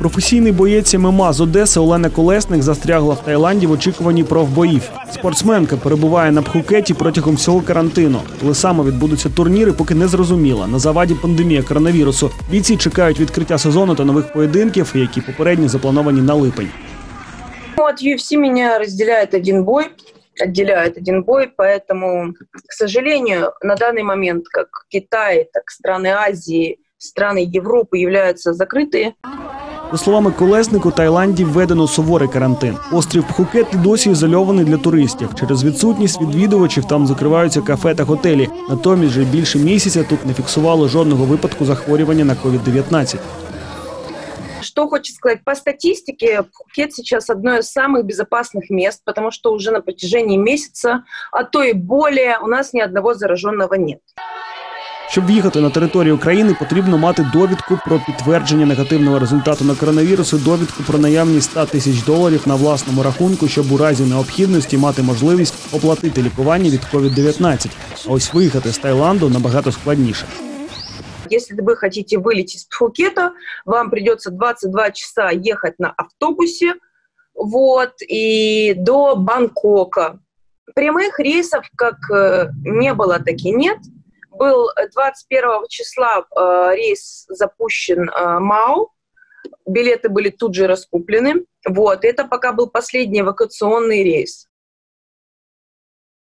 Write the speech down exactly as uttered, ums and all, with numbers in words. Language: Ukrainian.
Професійний боєць ем ем а з Одеси Олена Колесник застрягла в Таїланді в очікуванні профбоїв. Спортсменка перебуває на Пхукеті протягом всього карантину. Коли саме відбудуться турніри, поки не зрозуміла. На заваді пандемія коронавірусу. Бійці чекають відкриття сезону та нових поєдинків, які попередньо заплановані на липень. От ю эф си меня разделяет один бой, отделяет один бой, поэтому, к сожалению, на данный момент как Китай, так страны Азии, страны Европы являются закрытые. За словами Колесник, у Таїланді введено суворий карантин. Острів Пхукет і досі ізольований для туристів. Через відсутність відвідувачів там закриваються кафе та готелі. Натомість вже більше місяця тут не фіксували жодного випадку захворювання на ковід дев'ятнадцять. Что хочу сказать, по статистике Пхукет сейчас одно из самых безопасных мест, потому что уже на протяжении месяца, а то и более, у нас ни одного зараженного нет. Щоб в'їхати на територію країни, потрібно мати довідку про підтвердження негативного результату на коронавірус і довідку про наявність ста тисяч доларів на власному рахунку, щоб у разі необхідності мати можливість оплатити лікування від ковід дев'ятнадцять. А ось виїхати з Таїланду набагато складніше. Если вы хотите вылететь из Пхукета, вам придется двадцать два часа ехать на автобусе вот, и до Бангкока. Прямых рейсов как не было, так и нет. Был двадцать первого числа э, рейс запущен э, МАУ, билеты были тут же раскуплены. Вот, это пока был последний эвакуационный рейс.